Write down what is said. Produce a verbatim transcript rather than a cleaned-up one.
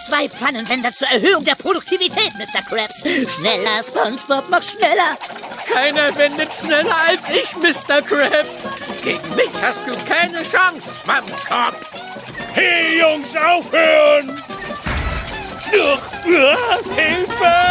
Zwei Pfannenwender zur Erhöhung der Produktivität, Mister Krabs. Schneller, SpongeBob, mach schneller. Keiner wendet schneller als ich, Mister Krabs. Gegen mich hast du keine Chance, Schwammkopf. Hey, Jungs, aufhören! Hilfe!